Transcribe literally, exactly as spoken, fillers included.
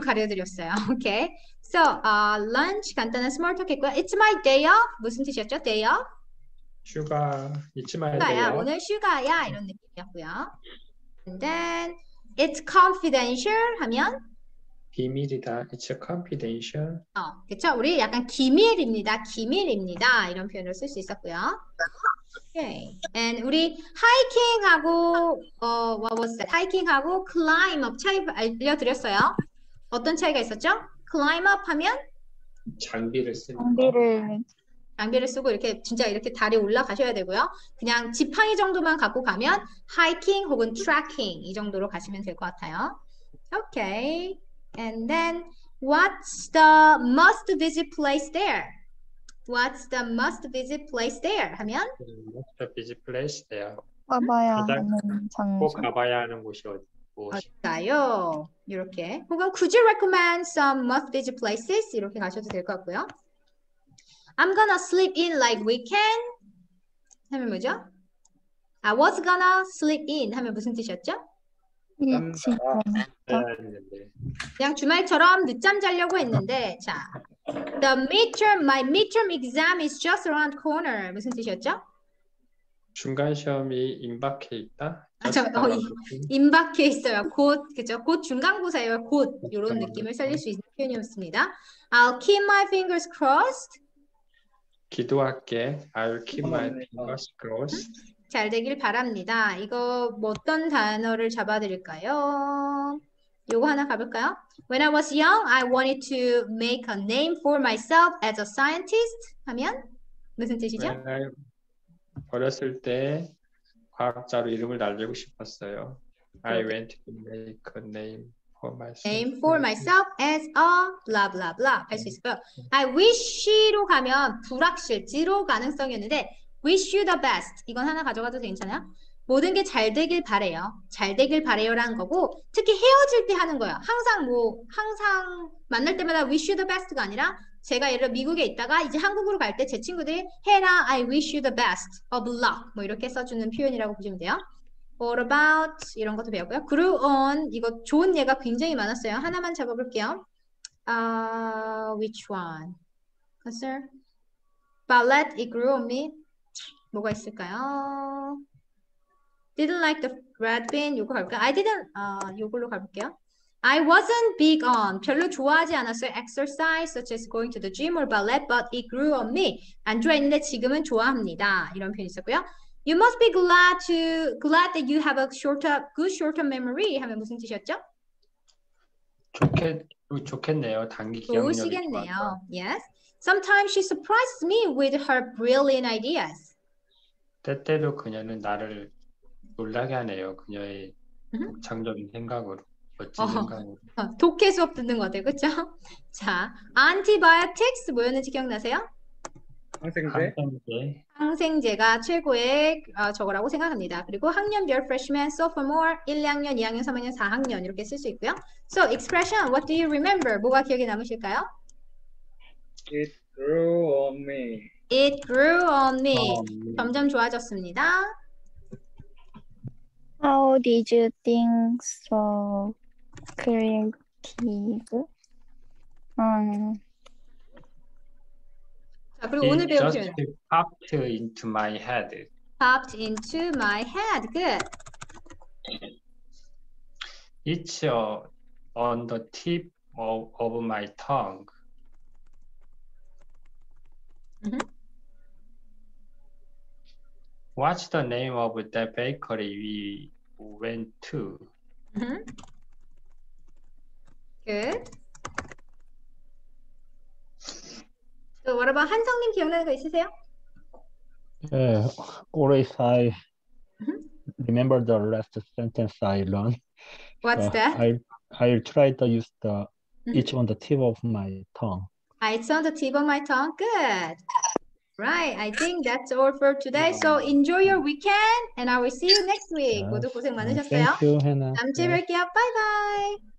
가려드렸어요. 오케이. So, uh, lunch 간단한 스몰 토크 했고요. It's my day off. 무슨 뜻이었죠? Day off? 휴가 잊지 휴가야. 말아요. 오늘 휴가야. 이런 느낌이었고요. And then it's confidential 하면 비밀이다. It's a confidential. 어, 그쵸? 우리 약간 기밀입니다. 기밀입니다. 이런 표현을 쓸 수 있었고요. Okay. And 우리 하이킹하고 어, what was that? 하이킹하고 climb up 차이 알려드렸어요. 어떤 차이가 있었죠? climb up 하면 장비를 쓰는 거. 장비를 장비를 쓰고 이렇게 진짜 이렇게 다리 올라가셔야 되고요. 그냥 지팡이 정도만 갖고 가면 하이킹 혹은 트래킹 이 정도로 가시면 될 것 같아요. Okay. And then what's the must visit place there? What's the must visit place there? 하면 Most of busy place there. 가봐야 가장 하는 꼭 장소. 가봐야 하는 곳이 어디? 무엇이? 어디가요? 이렇게 혹은 could you recommend some must visit places? 이렇게 가셔도 될 것 같고요. I'm gonna sleep in like weekend 하면 뭐죠? I was gonna sleep in 하면 무슨 뜻이었죠? 일찍 일어났다. 했는데 그냥 주말처럼 늦잠 자려고 했는데 자, the midterm, my midterm exam is just around corner 무슨 뜻이었죠? 중간 시험이 임박해 있다. 아, 저, 어, 이- 임박해 있어요. 곧, 그죠? 곧 중간고사예요. 곧 이런 느낌을 살릴 수 있는 표현이었습니다. I'll keep my fingers crossed. 기도할게. I'll keep my fingers crossed. 잘 되길 바랍니다. 이거 뭐 어떤 단어를 잡아드릴까요? 요거 하나 가볼까요? When I was young, I wanted to make a name for myself as a scientist. 하면 무슨 뜻이죠? When I 어렸을 때 과학자로 이름을 날리고 싶었어요. I went to make a name for myself. Name for myself as a blah blah blah 할 수 있고요. I wish로 가면 불확실, 지로 가능성이었는데 wish you the best 이건 하나 가져가도 괜찮아요? 모든 게 잘 되길 바래요. 잘 되길 바래요라는 거고 특히 헤어질 때 하는 거예요. 항상 뭐 항상 만날 때마다 wish you the best가 아니라 제가 예를 들어 미국에 있다가 이제 한국으로 갈 때 제 친구들이 해라 I wish you the best of luck 뭐 이렇게 써주는 표현이라고 보시면 돼요. What about 이런 것도 배웠고요. grew on 이거 좋은 예가 굉장히 많았어요. 하나만 잡아볼게요. Uh, which one? Sir? Ballet it grew on me. 뭐가 있을까요? Didn't like the red bean. 요거 갈까요? I didn't. 어, 요걸로 가볼게요. I wasn't big on. 별로 좋아하지 않았어요. Exercise such as going to the gym or ballet, but it grew on me. 안 좋아했는데 지금은 좋아합니다. 이런 표현이 있었고요. You must be glad to glad that you have a short good short-term memory. 하면 무슨 뜻이었죠? 좋겠 좋겠네요. 단기 기억력이 좋으시겠네요. 좋아서. Yes. Sometimes she surprises me with her brilliant ideas. 때때로 그녀는 나를 놀라게 하네요. 그녀의 음. 독창적인 생각으로, 멋진 어. 생각으로. 어, 독해 수업 듣는 것 같아요. 그렇죠? 자, antibiotics 뭐였는지 기억나세요? 항생제, 항생제, 항생제가 최고의 어, 저거라고 생각합니다. 그리고 학년별 freshman, sophomore, 일 학년, 이 학년, 삼 학년, 사 학년 이렇게 쓸 수 있고요. So expression, what do you remember? 뭐가 기억에 남으실까요? it grew on me. It grew on me. 어, 점점 좋아졌습니다. How did you think so creative? 음, 자, 그리고 오늘 It 배운 just 표현. popped into my head. Popped into my head. Good. It's uh, on the tip of, of my tongue. Mhm. What's the name of the bakery we went to? Mhm. Good. So what about 한성님 기억나는 거 있으세요? Uh, always I Mhm. remember the last sentence I learned. What's Uh, that? I I try to use the Mhm. each on the tip of my tongue. Ah, it's on the tip of my tongue. Good. Right. I think that's all for today. So enjoy your weekend and I will see you next week. Yes. 모두 고생 Uh, 많으셨어요. Thank you, Hannah. 다음 주에 Yes. 뵐게요. Bye bye.